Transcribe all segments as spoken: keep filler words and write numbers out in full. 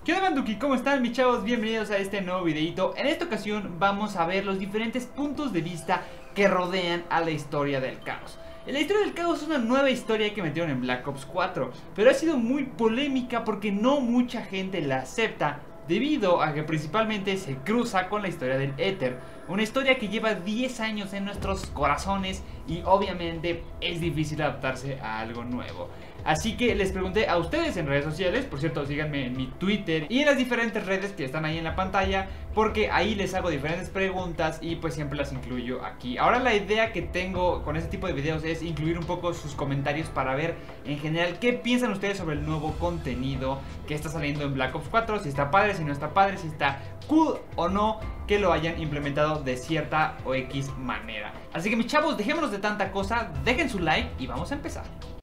¿Qué onda, Banduki? ¿Cómo están, mis chavos? Bienvenidos a este nuevo videito. En esta ocasión vamos a ver los diferentes puntos de vista que rodean a la historia del caos. La historia del caos es una nueva historia que metieron en Black Ops cuatro, pero ha sido muy polémica porque no mucha gente la acepta, debido a que principalmente se cruza con la historia del Éter, una historia que lleva diez años en nuestros corazones y obviamente es difícil adaptarse a algo nuevo. Así que les pregunté a ustedes en redes sociales, por cierto síganme en mi Twitter y en las diferentes redes que están ahí en la pantalla, porque ahí les hago diferentes preguntas y pues siempre las incluyo aquí. Ahora la idea que tengo con este tipo de videos es incluir un poco sus comentarios para ver en general qué piensan ustedes sobre el nuevo contenido que está saliendo en Black Ops cuatro, si está padre, si no está padre, si está cool o no que lo hayan implementado de cierta o X manera. Así que mis chavos, dejémonos de tanta cosa, dejen su like y vamos a empezar.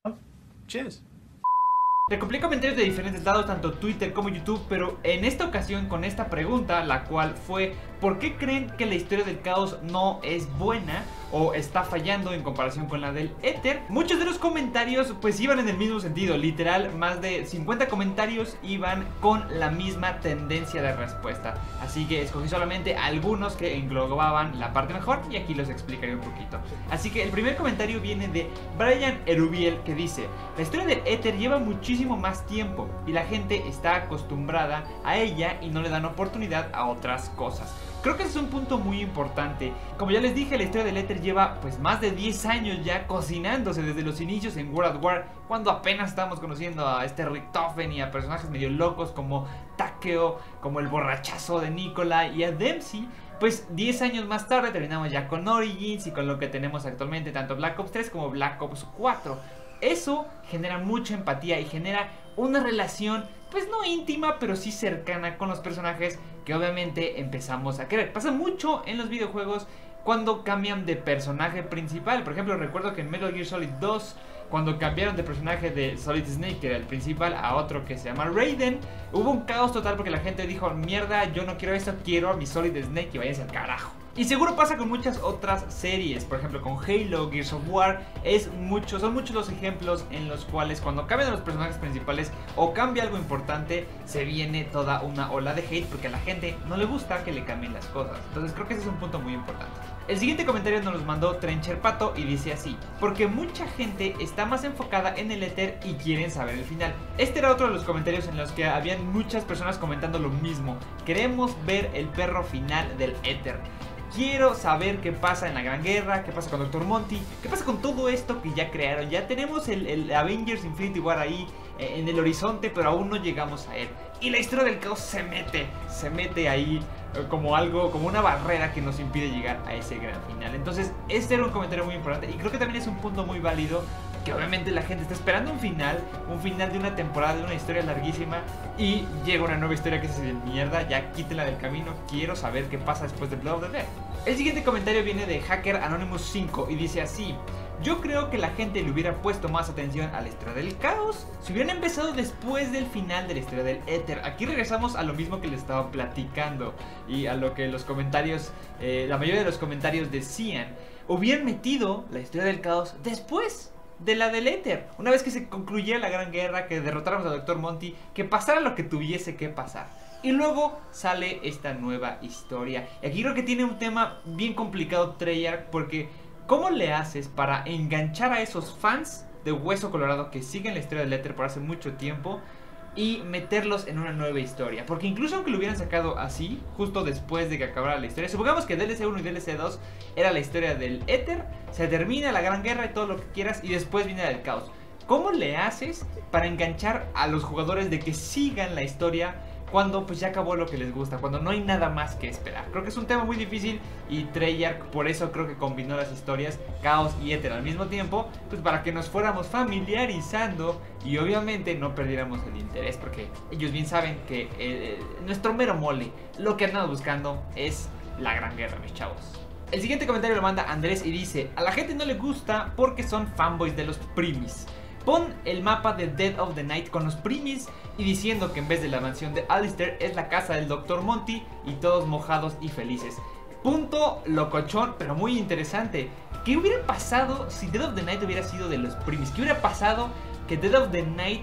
Cheers. Recopilé comentarios de diferentes lados, tanto Twitter como YouTube, pero en esta ocasión con esta pregunta, la cual fue: ¿por qué creen que la historia del caos no es buena o está fallando en comparación con la del Éter? Muchos de los comentarios pues iban en el mismo sentido, literal, más de cincuenta comentarios iban con la misma tendencia de respuesta. Así que escogí solamente algunos que englobaban la parte mejor y aquí los explicaré un poquito. Así que el primer comentario viene de Brian Erubiel, que dice: la historia del Éter lleva muchísimo más tiempo y la gente está acostumbrada a ella y no le dan oportunidad a otras cosas. Creo que ese es un punto muy importante. Como ya les dije, la historia del Éter lleva pues más de diez años ya cocinándose desde los inicios en World at War, cuando apenas estábamos conociendo a este Richtofen y a personajes medio locos como Takeo, como el borrachazo de Nikola y a Dempsey. Pues diez años más tarde terminamos ya con Origins y con lo que tenemos actualmente, tanto Black Ops tres como Black Ops cuatro. Eso genera mucha empatía y genera una relación pues no íntima, pero sí cercana con los personajes que obviamente empezamos a querer. Pasa mucho en los videojuegos cuando cambian de personaje principal. Por ejemplo, recuerdo que en Metal Gear Solid dos, cuando cambiaron de personaje de Solid Snake, que era el principal, a otro que se llama Raiden, hubo un caos total porque la gente dijo: mierda, yo no quiero esto, quiero a mi Solid Snake y váyanse al carajo. Y seguro pasa con muchas otras series, por ejemplo con Halo, Gears of War, es mucho, son muchos los ejemplos en los cuales cuando cambian los personajes principales o cambia algo importante, se viene toda una ola de hate porque a la gente no le gusta que le cambien las cosas. Entonces creo que ese es un punto muy importante. El siguiente comentario nos los mandó Trencher Pato y dice así: porque mucha gente está más enfocada en el Éter y quieren saber el final. Este era otro de los comentarios en los que habían muchas personas comentando lo mismo. Queremos ver el perro final del Éter. Quiero saber qué pasa en la Gran Guerra, qué pasa con Doctor Monty, qué pasa con todo esto que ya crearon. Ya tenemos el, el Avengers Infinity War ahí eh, en el horizonte, pero aún no llegamos a él. Y la historia del caos se mete, se mete ahí eh, como algo, como una barrera que nos impide llegar a ese gran final. Entonces este era un comentario muy importante y creo que también es un punto muy válido, que obviamente la gente está esperando un final, un final de una temporada, de una historia larguísima, y llega una nueva historia que es de mierda, ya quítenla del camino, quiero saber qué pasa después de Blood of the Dead. El siguiente comentario viene de Hacker Anonymous cinco y dice así: yo creo que la gente le hubiera puesto más atención a la historia del caos si hubieran empezado después del final de la historia del Éter. Aquí regresamos a lo mismo que les estaba platicando y a lo que los comentarios, eh, la mayoría de los comentarios decían. Hubieran metido la historia del caos después de la del Éter, una vez que se concluyera la Gran Guerra, que derrotáramos a Doctor Monty, que pasara lo que tuviese que pasar. Y luego sale esta nueva historia. Y aquí creo que tiene un tema bien complicado Treyarch, porque ¿cómo le haces para enganchar a esos fans de Hueso Colorado que siguen la historia del Éter por hace mucho tiempo y meterlos en una nueva historia? Porque incluso aunque lo hubieran sacado así, justo después de que acabara la historia, supongamos que D L C uno y D L C dos era la historia del Éter, se termina la Gran Guerra y todo lo que quieras, y después viene la del caos. ¿Cómo le haces para enganchar a los jugadores de que sigan la historia cuando pues ya acabó lo que les gusta, cuando no hay nada más que esperar? Creo que es un tema muy difícil y Treyarch por eso creo que combinó las historias Caos y Éter al mismo tiempo, pues para que nos fuéramos familiarizando y obviamente no perdiéramos el interés, porque ellos bien saben que eh, nuestro mero mole, lo que andamos buscando es la Gran Guerra, mis chavos. El siguiente comentario lo manda Andrés y dice: a la gente no le gusta porque son fanboys de los primis. Pon el mapa de Dead of the Night con los primis y diciendo que en vez de la mansión de Alistair es la casa del Doctor Monty y todos mojados y felices. Punto locochón, pero muy interesante. ¿Qué hubiera pasado si Dead of the Night hubiera sido de los primis? ¿Qué hubiera pasado que Dead of the Night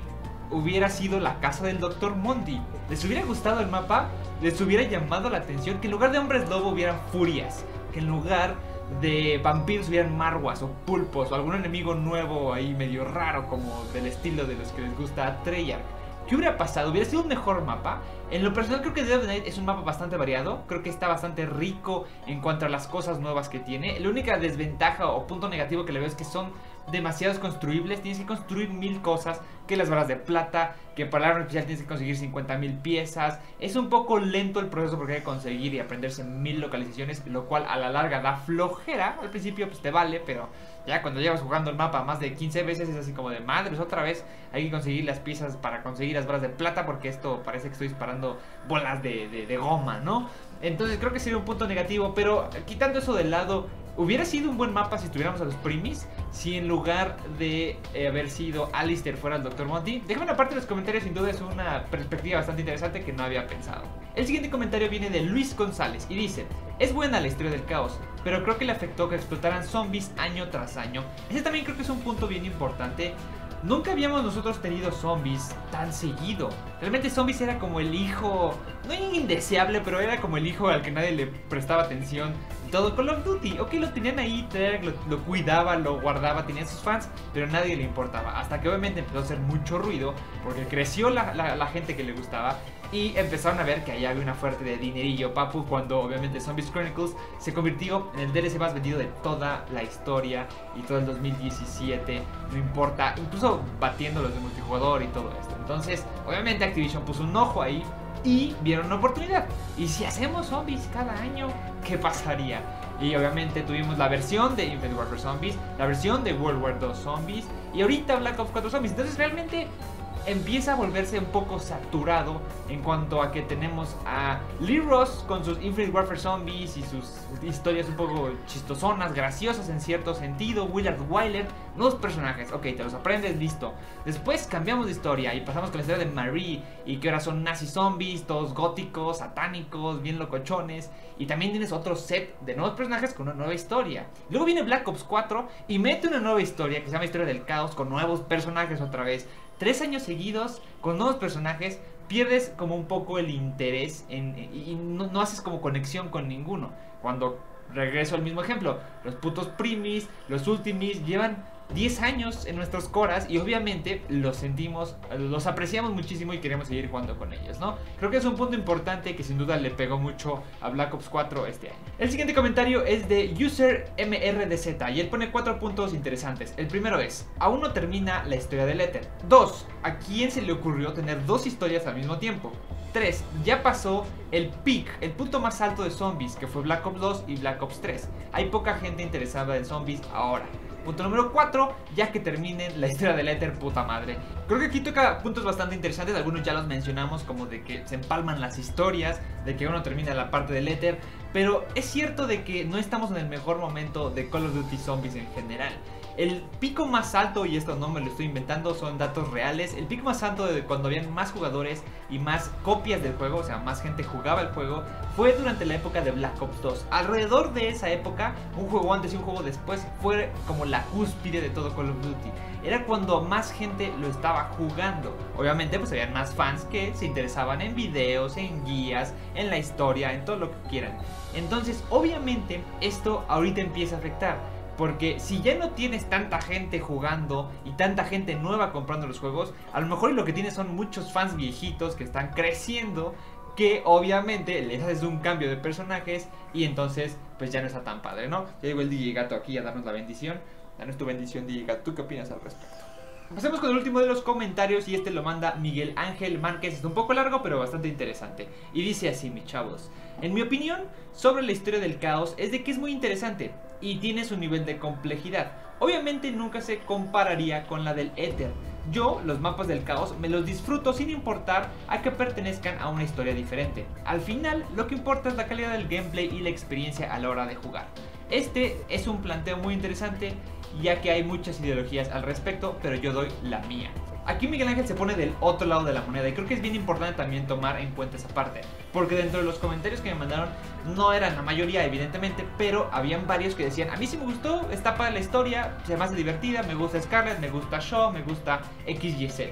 hubiera sido la casa del doctor Monty. ¿Les hubiera gustado el mapa? ¿Les hubiera llamado la atención que en lugar de hombres lobo hubieran furias? Que en lugar de vampiros hubieran marguas o pulpos o algún enemigo nuevo ahí medio raro como del estilo de los que les gusta a Treyarch. ¿Qué hubiera pasado? ¿Hubiera sido un mejor mapa? En lo personal creo que Dead of the Night es un mapa bastante variado. Creo que está bastante rico en cuanto a las cosas nuevas que tiene. La única desventaja o punto negativo que le veo es que son demasiados construibles. Tienes que construir mil cosas, que las balas de plata, que para el arma especial tienes que conseguir cincuenta mil piezas. Es un poco lento el proceso porque hay que conseguir y aprenderse mil localizaciones, lo cual a la larga da flojera. Al principio pues te vale, pero ya cuando llevas jugando el mapa más de quince veces es así como de madres, otra vez hay que conseguir las piezas para conseguir las balas de plata, porque esto parece que estoy disparando bolas de, de, de goma, ¿no? Entonces creo que sería un punto negativo, pero quitando eso de lado, hubiera sido un buen mapa si estuviéramos a los primis, si en lugar de eh, haber sido Alistair fuera el doctor Monty. Déjame una parte en los comentarios, sin duda es una perspectiva bastante interesante que no había pensado. El siguiente comentario viene de Luis González y dice: es buena la historia del caos, pero creo que le afectó que explotaran zombies año tras año. Ese también creo que es un punto bien importante. Nunca habíamos nosotros tenido zombies tan seguido. Realmente zombies era como el hijo, no indeseable, pero era como el hijo al que nadie le prestaba atención. Todo Call of Duty, ok, lo tenían ahí, lo, lo cuidaba, lo guardaba, tenían sus fans, pero a nadie le importaba. Hasta que obviamente empezó a hacer mucho ruido, porque creció la, la, la gente que le gustaba. Y empezaron a ver que ahí había una fuerte de dinerillo, papu, cuando obviamente Zombies Chronicles se convirtió en el D L C más vendido de toda la historia y todo el dos mil diecisiete, no importa, incluso batiendo los de multijugador y todo esto. Entonces, obviamente Activision puso un ojo ahí y vieron una oportunidad. Y si hacemos zombies cada año, ¿qué pasaría? Y obviamente tuvimos la versión de Infinite Warfare Zombies, la versión de World War dos Zombies y ahorita Black Ops cuatro Zombies. Entonces realmente empieza a volverse un poco saturado en cuanto a que tenemos a Lee Ross con sus Infinite Warfare Zombies y sus historias un poco chistosonas, graciosas en cierto sentido. Willard Wyler, nuevos personajes, ok, te los aprendes, listo. Después cambiamos de historia y pasamos con la historia de Marie y que ahora son nazi zombies, todos góticos, satánicos, bien locochones. Y también tienes otro set de nuevos personajes con una nueva historia. Luego viene Black Ops cuatro y mete una nueva historia que se llama Historia del Caos, con nuevos personajes otra vez. Tres años seguidos con nuevos personajes, pierdes como un poco el interés en, y no, no haces como conexión con ninguno. Cuando regreso al mismo ejemplo, los putos primis, los ultimis llevan diez años en nuestros coras y obviamente los sentimos, los apreciamos muchísimo y queremos seguir jugando con ellos, ¿no? Creo que es un punto importante que sin duda le pegó mucho a Black Ops cuatro este año. El siguiente comentario es de User M R D Z y él pone cuatro puntos interesantes. El primero es: aún no termina la historia del Éter. Dos, ¿a quién se le ocurrió tener dos historias al mismo tiempo? tres. Ya pasó el peak, el punto más alto de zombies, que fue Black Ops dos y Black Ops tres. Hay poca gente interesada en zombies ahora. Punto número cuatro, ya que terminen la historia del Éter, puta madre. Creo que aquí toca puntos bastante interesantes, algunos ya los mencionamos, como de que se empalman las historias, de que uno termina la parte del Éter. Pero es cierto de que no estamos en el mejor momento de Call of Duty Zombies en general. El pico más alto, y esto no me lo estoy inventando, son datos reales. El pico más alto de cuando habían más jugadores y más copias del juego, o sea, más gente jugaba el juego, fue durante la época de Black Ops dos. Alrededor de esa época, un juego antes y un juego después, fue como la cúspide de todo Call of Duty. Era cuando más gente lo estaba jugando. Obviamente pues habían más fans que se interesaban en videos, en guías, en la historia, en todo lo que quieran. Entonces obviamente esto ahorita empieza a afectar. Porque si ya no tienes tanta gente jugando y tanta gente nueva comprando los juegos, a lo mejor lo que tienes son muchos fans viejitos que están creciendo, que obviamente les haces un cambio de personajes y entonces pues ya no está tan padre, ¿no? Ya llegó el D J Gato aquí a darnos la bendición. Danos tu bendición, D J Gato. ¿Tú qué opinas al respecto? Pasemos con el último de los comentarios y este lo manda Miguel Ángel Márquez. Es un poco largo pero bastante interesante. Y dice así, mis chavos: en mi opinión sobre la historia del caos es de que es muy interesante y tiene su nivel de complejidad. Obviamente nunca se compararía con la del Éter. Yo los mapas del caos me los disfruto sin importar a que pertenezcan a una historia diferente. Al final lo que importa es la calidad del gameplay y la experiencia a la hora de jugar. Este es un planteo muy interesante, ya que hay muchas ideologías al respecto, pero yo doy la mía. Aquí Miguel Ángel se pone del otro lado de la moneda y creo que es bien importante también tomar en cuenta esa parte, porque dentro de los comentarios que me mandaron no eran la mayoría evidentemente, pero habían varios que decían: a mí sí me gustó, está para la historia, se me hace divertida, me gusta Scarlet, me gusta Shaw, me gusta X Y Z.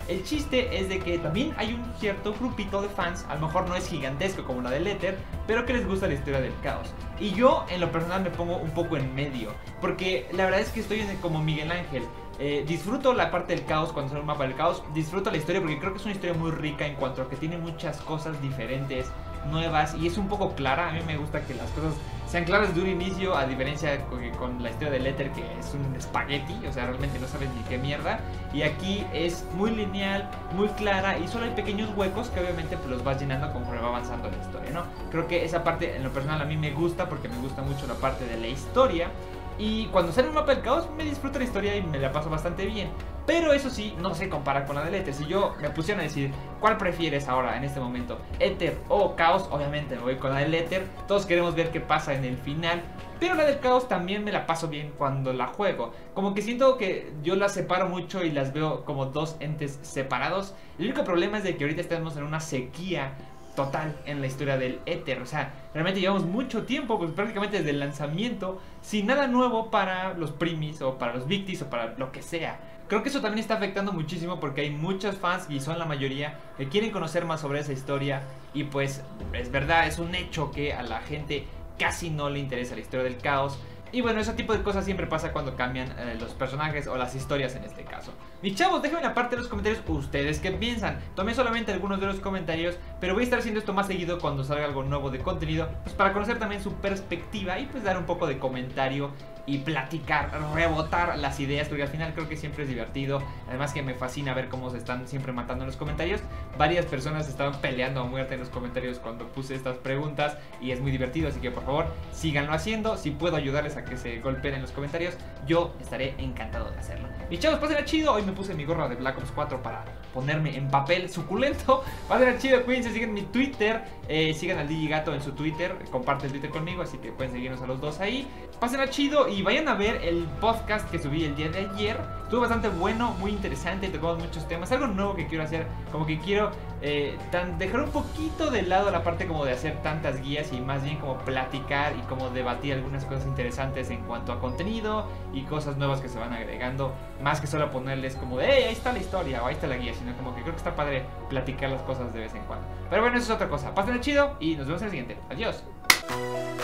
El chiste es de que también hay un cierto grupito de fans, a lo mejor no es gigantesco como la del Éter, pero que les gusta la historia del caos. Y yo en lo personal me pongo un poco en medio, porque la verdad es que estoy en el, como Miguel Ángel. Eh, disfruto la parte del caos cuando sale un mapa del caos, disfruto la historia porque creo que es una historia muy rica en cuanto a que tiene muchas cosas diferentes, nuevas, y es un poco clara. A mí me gusta que las cosas sean claras de un inicio, a diferencia con, con la historia del Éter, que es un espagueti, o sea, realmente no sabes ni qué mierda. Y aquí es muy lineal, muy clara, y solo hay pequeños huecos que obviamente pues, los vas llenando conforme va avanzando la historia, ¿no? Creo que esa parte en lo personal a mí me gusta porque me gusta mucho la parte de la historia. Y cuando sale un mapa del caos me disfruto la historia y me la paso bastante bien. Pero eso sí, no se compara con la del Éter. Si yo me pusiera a decir cuál prefieres ahora en este momento, Éter o caos, obviamente me voy con la del Éter. Todos queremos ver qué pasa en el final, pero la del caos también me la paso bien cuando la juego. Como que siento que yo las separo mucho y las veo como dos entes separados. El único problema es de que ahorita estamos en una sequía total en la historia del Éter. O sea, realmente llevamos mucho tiempo, pues prácticamente desde el lanzamiento, sin nada nuevo para los primis o para los victis o para lo que sea. Creo que eso también está afectando muchísimo porque hay muchos fans, y son la mayoría, que quieren conocer más sobre esa historia. Y pues es verdad, es un hecho que a la gente casi no le interesa la historia del caos. Y bueno, ese tipo de cosas siempre pasa cuando cambian eh, los personajes o las historias en este caso. Mis chavos, déjenme en la parte de los comentarios ustedes qué piensan. Tomé solamente algunos de los comentarios, pero voy a estar haciendo esto más seguido cuando salga algo nuevo de contenido, pues para conocer también su perspectiva y pues dar un poco de comentario y platicar, rebotar las ideas, porque al final creo que siempre es divertido. Además que me fascina ver cómo se están siempre matando en los comentarios. Varias personas estaban peleando a muerte en los comentarios cuando puse estas preguntas y es muy divertido, así que por favor síganlo haciendo. Si puedo ayudarles a que se golpeen en los comentarios, yo estaré encantado de hacerlo. Mis chavos, pásenla chido. Hoy me puse mi gorra de Black Ops cuatro para ponerme en papel suculento. Pásenla chido, cuídense, sigan mi Twitter, eh, sigan al Digigato en su Twitter, comparten el Twitter conmigo, así que pueden seguirnos a los dos ahí. Pásenla chido y vayan a ver el podcast que subí el día de ayer. Estuvo bastante bueno, muy interesante, tocamos muchos temas. Algo nuevo que quiero hacer, como que quiero eh, tan, dejar un poquito de lado la parte como de hacer tantas guías y más bien como platicar y como debatir algunas cosas interesantes en cuanto a contenido y cosas nuevas que se van agregando, más que solo ponerles como de hey, ahí está la historia o ahí está la guía, sino como que creo que está padre platicar las cosas de vez en cuando. Pero bueno, eso es otra cosa. Pásenla chido y nos vemos en el siguiente. Adiós.